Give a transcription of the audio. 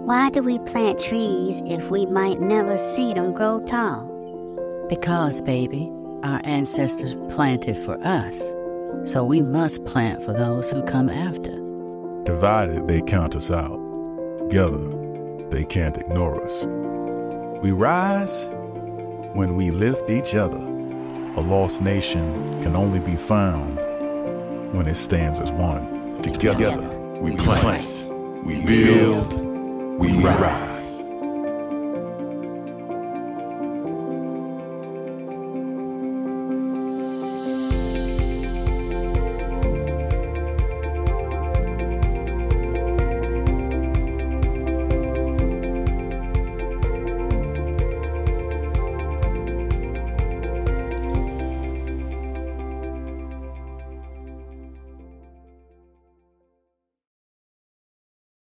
Why do we plant trees if we might never see them grow tall? Because, baby, our ancestors planted for us, so we must plant for those who come after. Divided, they count us out. Together, they can't ignore us. We rise when we lift each other. A lost nation can only be found when it stands as one. Together, we plant, we build, we rise.